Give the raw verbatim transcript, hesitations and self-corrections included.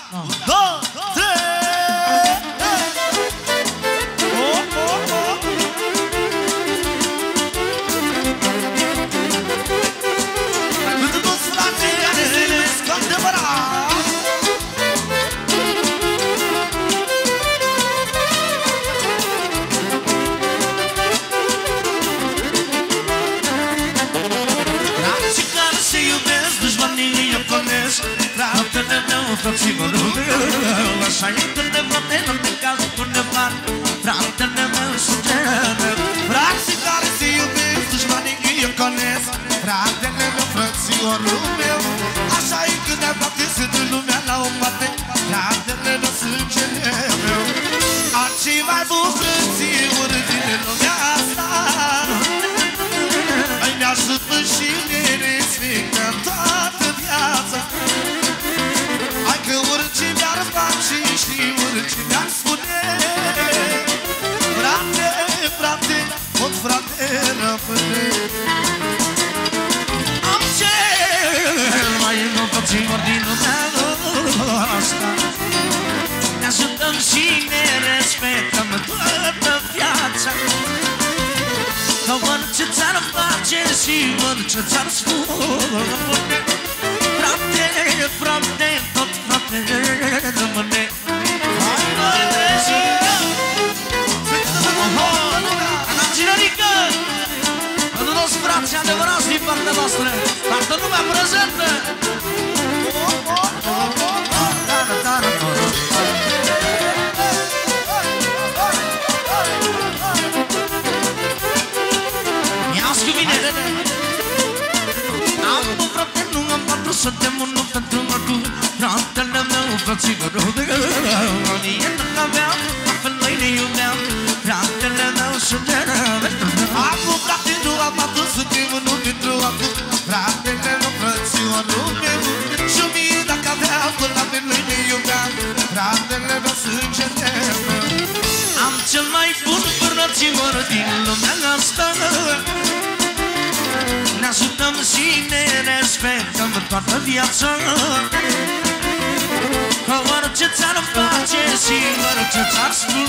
două, trei. Pentru toți frații care se iubesc cu adevărat. Frații care se iubesc, dușmanii îi ocolesc. Fratele meu, frățimărul meu, așa e când ne văd, nu te cazi cu nevan. Fratele meu, sângele meu. Frații care se iubesc, dușmanii îi ocolesc. Fratele meu, frățiorul meu, așa e când ne văd, se dă lumea la o parte. Fratele meu, sângele meu. Ar-cei mai buni frățiori din lumea asta, mai ne-ajută și ne respectă toată viața. Hai că orice mi-ar face și orice mi-ar spune, frate, frate, tot frate rămâne. Am cel mai învățător din lumea asta, ne ajutăm și ne respectăm toată viața. Că orice ți-ar face și orice ți-ar spune, frate, frate, tot frate rămâne. Hai, băi, vezi! Anacilărică! Pentru toți frații adevărați din partea noastră, toată lumea prezentă! Ia-ți cu mine! Am un frate, nu am patru, suntem unul pentru altul. Fratele meu, frățigărul meu, el nu aveam, la fel noi ne iubeam. Fratele meu, sângele meu. Am un frate, nu am patru, suntem unul pentru altul. Fratele meu, frățiorul meu, și mie dacă aveam, până la fel noi ne iubeam. Fratele meu, sângele meu. Am cel mai bun frățior din lumea asta, ne ajutăm și ne respectăm toată viața. Că orice ți-ar face și orice ți-ar spune,